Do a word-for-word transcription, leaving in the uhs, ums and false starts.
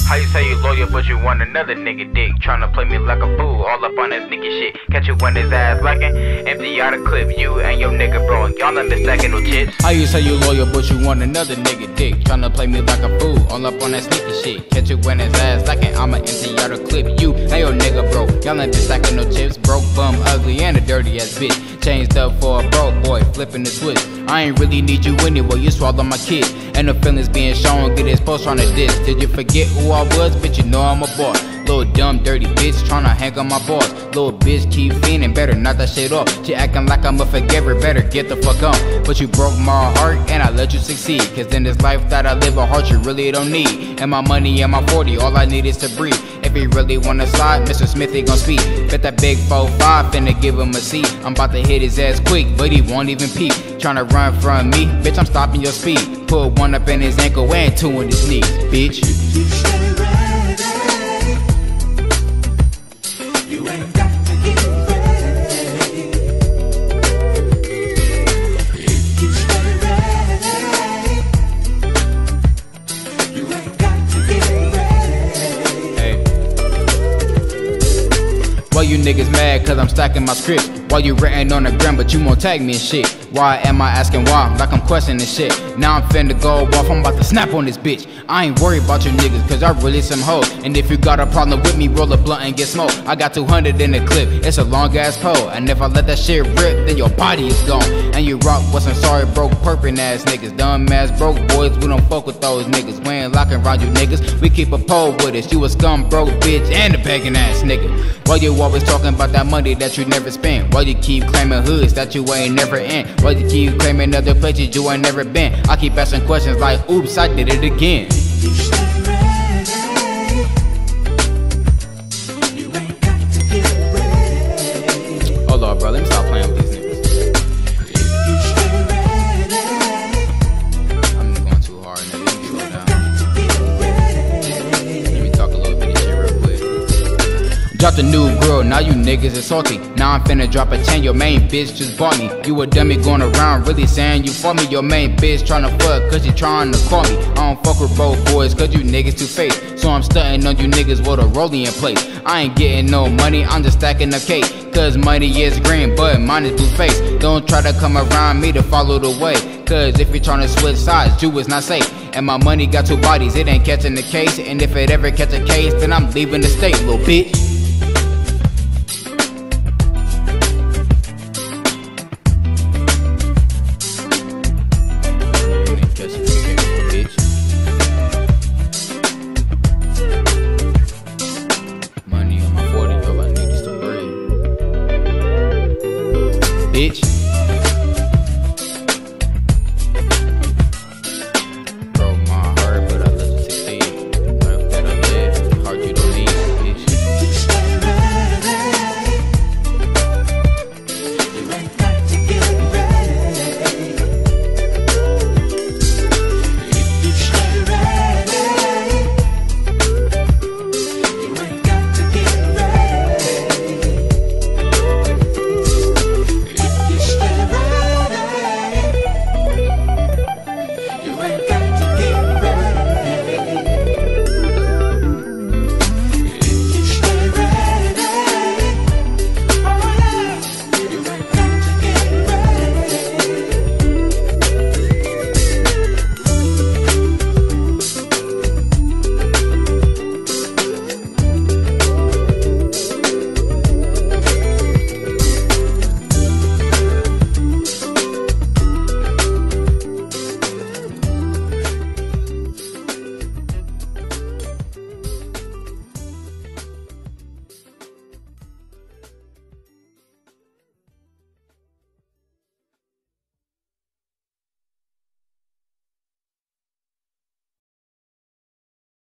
How you say you loyal but you want another nigga dick? Tryna play me like a fool, all up on that sneaky shit. Catch you when his ass lacking, empty out a clip. You and your nigga bro, y'all not stacking no chips. How you say you loyal but you want another nigga dick? Tryna play me like a fool, all up on that sneaky shit. Catch you when his ass lacking, I'ma empty out a clip. You and your nigga bro, y'all not stacking no chips. Broke, bum, ugly, and a dirty ass bitch. Changed up for a broke boy, flipping the switch. I ain't really need you anyway, you swallow my kid. And the feelings being shown, get exposed tryna diss. Did you forget who I was? Bitch, you know I'm a boss. Little dumb dirty bitch tryna hang on my balls. Little bitch keep fiending, better knock that shit off. She acting like I'm a forgiver, better get the fuck on. But you broke my heart and I let you succeed. Cause in this life that I live, a heart you really don't need. And my money and my forty, all I need is to breathe. If he really wanna slide, Mister Smithy gon' speak. Bet that big four five finna give him a seat. I'm about to hit his ass quick, but he won't even peep. Tryna run from me, bitch, I'm stopping your speed. Put one up in his ankle and two in his knees, bitch. Why you niggas mad cause I'm stacking my script? Why you written on the ground but you won't tag me and shit? Why am I asking why? Like I'm questioning shit. Now I'm finna go off, I'm about to snap on this bitch. I ain't worried about you niggas cause I really some hoes. And if you got a problem with me, roll a blunt and get smoked. I got two hundred in the clip, it's a long ass pole. And if I let that shit rip, then your body is gone. And you rock with some sorry broke purping ass niggas. Dumb ass broke boys, we don't fuck with those niggas. We ain't locking around you niggas, we keep a pole with us. You a scum broke bitch and a begging ass nigga. Why you always talking about that money that you never spent? Why you keep claiming hoods that you ain't never in? Why you keep claiming other places you ain't never been? I keep asking questions like, oops, I did it again. Hold on, bro, let me stop playing with these niggas. I'm going too hard, nigga. Let me slow down. Let me talk a little bit of shit real quick. Dropped a new girl, now you niggas is salty. Now I'm finna drop a ten, your main bitch just bought me. You a dummy going around really saying you for me. Your main bitch tryna fuck cause you trying to call me. I don't fuck with broke boys cause you niggas too fake. So I'm stunting on you niggas with a rollie in place. I ain't getting no money, I'm just stacking the cake. Cause money is green but mine is blue face. Don't try to come around me to follow the way. Cause if you're trying to switch sides, you is not safe. And my money got two bodies, it ain't catching the case. And if it ever catch a case, then I'm leaving the state, little bitch.